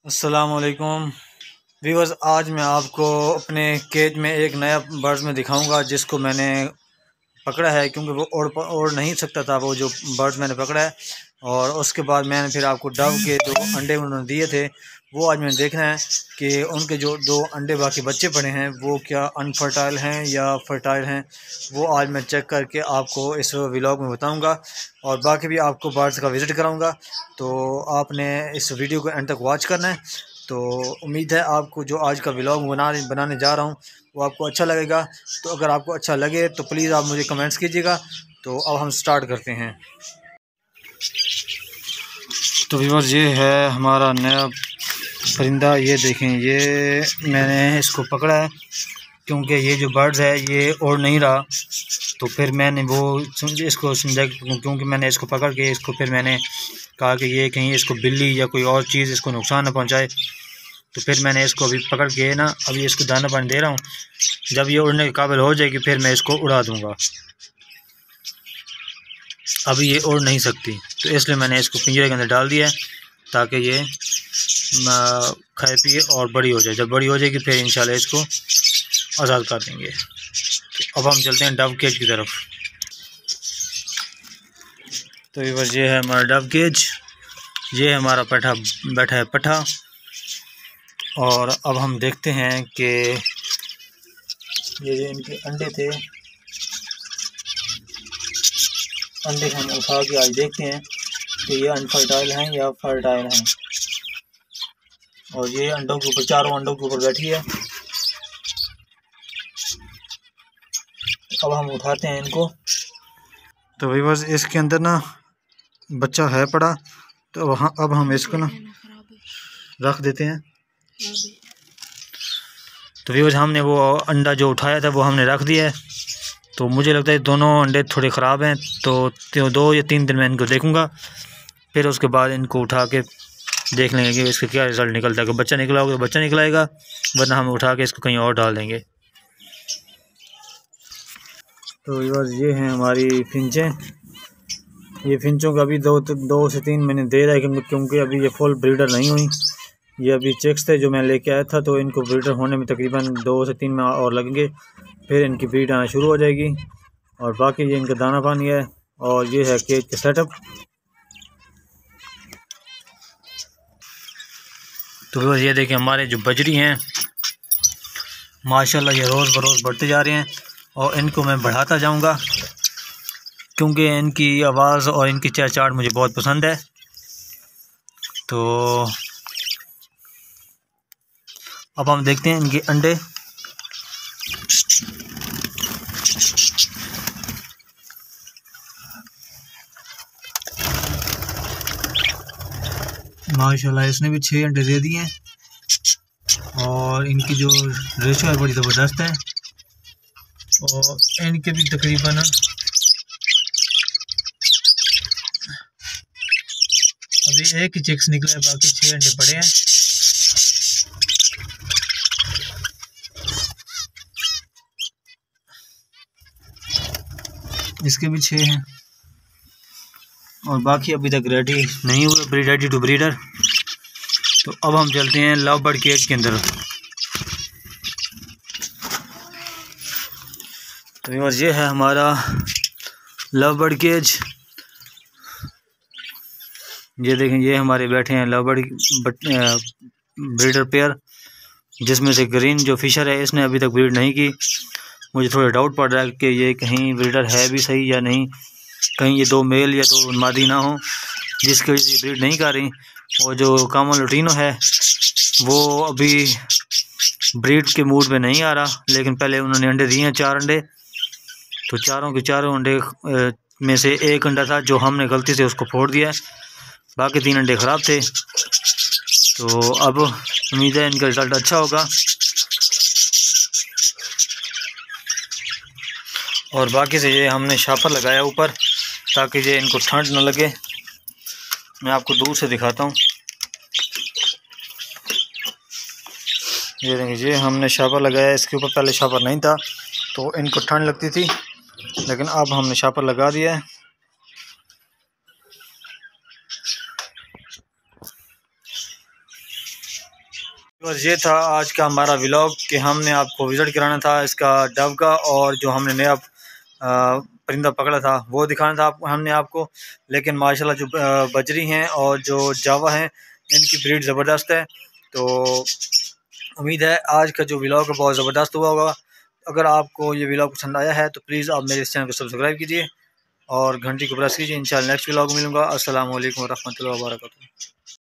अस्सलाम वालेकुम व्यूअर्स। आज मैं आपको अपने केज में एक नया बर्ड्स में दिखाऊंगा जिसको मैंने पकड़ा है, क्योंकि वो ओढ़ नहीं सकता था वो जो बर्ड्स मैंने पकड़ा है। और उसके बाद मैंने फिर आपको डव के जो अंडे उन्होंने दिए थे वो आज मैंने देखना है कि उनके जो दो अंडे बाकी बच्चे पड़े हैं वो क्या अनफर्टाइल हैं या फर्टाइल हैं। वो आज मैं चेक करके आपको इस व्लॉग में बताऊंगा और बाकी भी आपको बर्ड्स का विज़िट कराऊंगा। तो आपने इस वीडियो को एंड तक वॉच करना है। तो उम्मीद है आपको जो आज का व्लॉग बनाने जा रहा हूँ वो आपको अच्छा लगेगा। तो अगर आपको अच्छा लगे तो प्लीज़ आप मुझे कमेंट्स कीजिएगा। तो अब हम स्टार्ट करते हैं। तो व्यूअर्स, ये है हमारा नया परिंदा। ये देखें, ये मैंने इसको पकड़ा है क्योंकि ये जो बर्ड्स है ये उड़ नहीं रहा। तो फिर मैंने इसको समझा, क्योंकि मैंने इसको पकड़ के इसको फिर मैंने कहा कि ये कहीं इसको बिल्ली या कोई और चीज़ इसको नुकसान न पहुंचाए। तो फिर मैंने इसको अभी पकड़ के ना अभी इसको दाना पानी दे रहा हूँ। जब ये उड़ने के काबिल हो जाएगी फिर मैं इसको उड़ा दूँगा। अभी ये उड़ नहीं सकती, तो इसलिए मैंने इसको पिंजरे के अंदर डाल दिया है ताकि ये खाए पिए और बड़ी हो जाए। जब बड़ी हो जाएगी फिर इंशाल्लाह इसको आज़ाद कर देंगे। तो अब हम चलते हैं डव केज की तरफ। तो ये बस ये है हमारा डव केज। ये हमारा बैठा है पठा। और अब हम देखते हैं कि ये जो इनके अंडे थे, अंडे हम उठा के आज देखते हैं कि ये अनफर्टाइल हैं या फर्टाइल हैं। और ये अंडों के ऊपर, चारों अंडों के ऊपर बैठी है। अब हम उठाते हैं इनको। तो भाई बस इसके अंदर ना बच्चा है पड़ा, तो अब हम इसको ना रख देते हैं। तो व्यूअर्स, हमने वो अंडा जो उठाया था वो हमने रख दिया है। तो मुझे लगता है दोनों अंडे थोड़े ख़राब हैं, तो 2 या 3 दिन में इनको देखूंगा। फिर उसके बाद इनको उठा के देख लेंगे कि इसका क्या रिज़ल्ट निकलता है। अगर बच्चा निकला होगा तो बच्चा निकलाएगा, वरना हम उठा के इसको कहीं और डाल देंगे। तो व्यूअर्स, ये हैं हमारी फिंचें। ये फिंचों का अभी 2 से 3 महीने दे रहा है, क्योंकि अभी ये फुल ब्रीडर नहीं हुई। ये अभी चेक्स थे जो मैं लेके आया था, तो इनको ब्रीडर होने में तकरीबन 2 से 3 माह और लगेंगे, फिर इनकी ब्रीड आना शुरू हो जाएगी। और बाकी ये इनका दाना पानी है और ये है केज का सेटअप। तो ये देखें, हमारे जो बजरी हैं माशाल्लाह ये रोज़ बरोज़ बढ़ते जा रहे हैं और इनको मैं बढ़ाता जाऊंगा, क्योंकि इनकी आवाज़ और इनकी चहचहाट मुझे बहुत पसंद है। तो अब हम देखते हैं इनके अंडे। माशाल्लाह इसने भी 6 अंडे दे दिए हैं और इनकी जो रेशो है बड़ी ज़बरदस्त है। और इनके भी तकरीबन अभी एक ही चिक्स निकला है, बाकी 6 अंडे पड़े हैं। इसके भी 6 हैं और बाकी अभी तक रेडी नहीं हुए, रेडी टू ब्रीडर। तो अब हम चलते हैं लव बर्ड केज के अंदर। तो ये है हमारा लव बर्ड केज। ये देखें, ये हमारे बैठे हैं लव बर्ड ब्रीडर पेयर, जिसमें से ग्रीन जो फिशर है इसने अभी तक ब्रीड नहीं की। मुझे थोड़ा डाउट पड़ रहा है कि ये कहीं ब्रीडर है भी सही या नहीं, कहीं ये 2 मेल या 2 मादी ना हो, जिसकी वजह से ब्रीड नहीं कर रही। और जो कामन लुटीनो है वो अभी ब्रीड के मूड में नहीं आ रहा, लेकिन पहले उन्होंने अंडे दिए हैं 4 अंडे। तो चारों के चारों अंडे में से एक अंडा था जो हमने गलती से उसको फोड़ दिया, बाकी 3 अंडे ख़राब थे। तो अब उम्मीद है इनका रिज़ल्ट अच्छा होगा। और बाकी से ये हमने शापर लगाया ऊपर ताकि ये इनको ठंड न लगे। मैं आपको दूर से दिखाता हूँ। ये देखिए, ये हमने शापर लगाया, इसके ऊपर पहले शापर नहीं था तो इनको ठंड लगती थी, लेकिन अब हमने शापर लगा दिया है। बस ये था आज का हमारा व्लॉग कि हमने आपको विज़िट कराना था इसका डव का, और जो हमने नया परिंदा पकड़ा था वो दिखाना था हमने आपको। लेकिन माशाल्लाह जो बजरी हैं और जो जावा हैं इनकी ब्रीड ज़बरदस्त है। तो उम्मीद है आज का जो व्लॉग है बहुत ज़बरदस्त हुआ होगा। अगर आपको ये व्लॉग पसंद आया है तो प्लीज़ आप मेरे इस चैनल को सब्सक्राइब कीजिए और घंटी को प्रेस कीजिए। इंशाल्लाह नेक्स्ट व्लॉग मिलूँगा। अस्सलाम वालेकुम रहमतुल्लाहि व बरकातहू।